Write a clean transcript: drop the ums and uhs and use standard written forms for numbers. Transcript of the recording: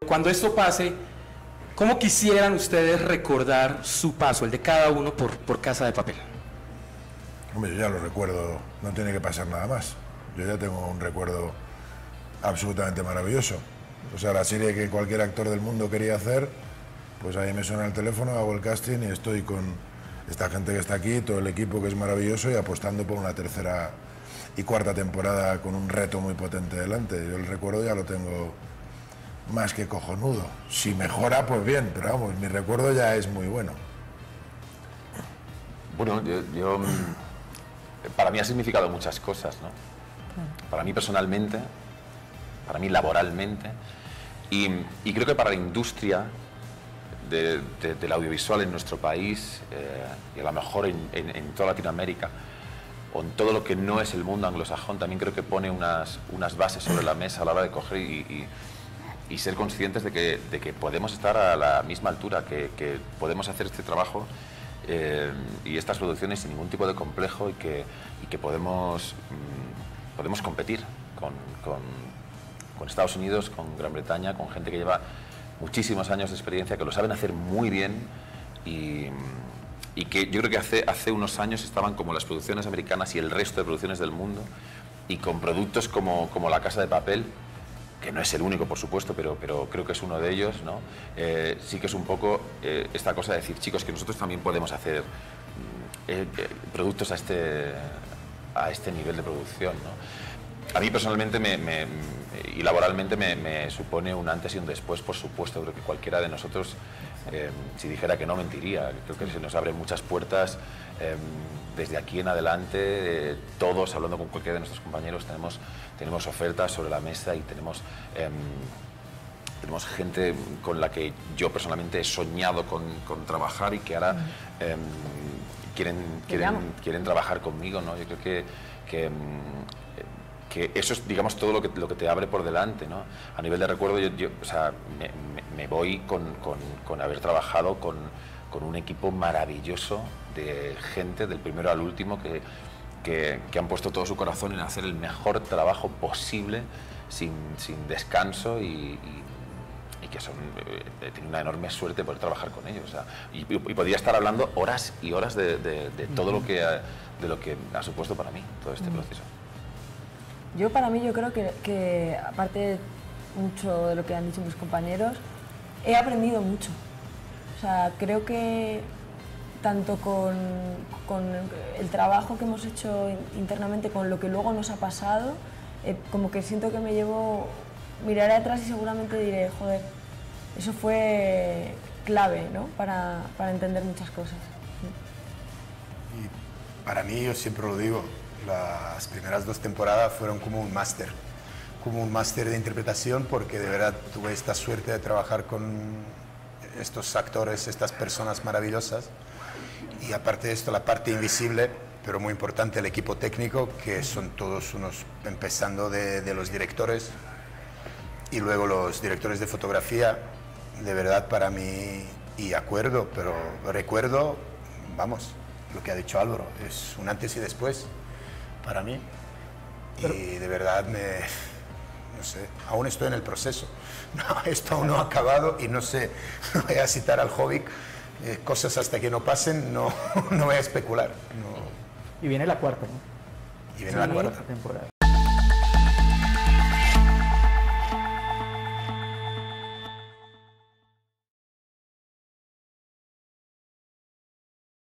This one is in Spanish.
cuando esto pase, ¿cómo quisieran ustedes recordar su paso, el de cada uno por Casa de Papel? Hombre, yo ya lo recuerdo, no tiene que pasar nada más. Yo ya tengo un recuerdo absolutamente maravilloso. O sea, la serie que cualquier actor del mundo quería hacer, pues ahí me suena el teléfono, hago el casting y estoy con esta gente que está aquí, todo el equipo que es maravilloso y apostando por una tercera y cuarta temporada con un reto muy potente delante. Yo el recuerdo ya lo tengo más que cojonudo. Si mejora, pues bien, pero vamos, mi recuerdo ya es muy bueno. Bueno, para mí ha significado muchas cosas, ¿no? Para mí personalmente, para mí laboralmente, y creo que para la industria del audiovisual en nuestro país, y a lo mejor en toda Latinoamérica, o en todo lo que no es el mundo anglosajón, también creo que pone unas bases sobre la mesa a la hora de coger y ser conscientes de que podemos estar a la misma altura, que podemos hacer este trabajo y estas producciones sin ningún tipo de complejo y que podemos competir con Estados Unidos, con Gran Bretaña, con gente que lleva muchísimos años de experiencia, que lo saben hacer muy bien y que yo creo que hace unos años estaban como las producciones americanas y el resto de producciones del mundo, y con productos como La Casa de Papel, que no es el único, por supuesto, pero creo que es uno de ellos, ¿no? Sí que es un poco esta cosa de decir, chicos, que nosotros también podemos hacer productos a este nivel de producción, ¿no? A mí personalmente y laboralmente me supone un antes y un después, por supuesto. Creo que cualquiera de nosotros, si dijera que no, mentiría. Creo que se nos abren muchas puertas desde aquí en adelante. Todos, hablando con cualquiera de nuestros compañeros, tenemos ofertas sobre la mesa y tenemos gente con la que yo personalmente he soñado con trabajar y que ahora quieren trabajar conmigo, ¿no? Yo creo que eso es, digamos, todo lo que te abre por delante, ¿no? A nivel de recuerdo, o sea, me voy con haber trabajado con un equipo maravilloso de gente, del primero al último, que han puesto todo su corazón en hacer el mejor trabajo posible, sin descanso, y que he tenido una enorme suerte de poder trabajar con ellos. O sea, y podría estar hablando horas y horas de todo lo que ha supuesto para mí todo este proceso. Para mí, yo creo que aparte mucho de lo que han dicho mis compañeros, he aprendido mucho. O sea, creo que tanto con el trabajo que hemos hecho internamente, con lo que luego nos ha pasado, como que siento que miraré atrás y seguramente diré, joder, eso fue clave, ¿no? para entender muchas cosas. Y para mí, yo siempre lo digo, las primeras 2 temporadas fueron como un máster de interpretación, porque de verdad tuve esta suerte de trabajar con estos actores, estas personas maravillosas, y aparte de esto, la parte invisible, pero muy importante, el equipo técnico, que son todos unos, empezando de los directores y luego los directores de fotografía. De verdad, para mí, y recuerdo, vamos, lo que ha dicho Álvaro, es un antes y después para mí, y de verdad no sé, aún estoy en el proceso. No, esto aún no ha acabado y no sé, no voy a citar al Hobbit, cosas hasta que no pasen, no voy a especular. No. Y viene la cuarta, ¿no? Y viene la cuarta temporada.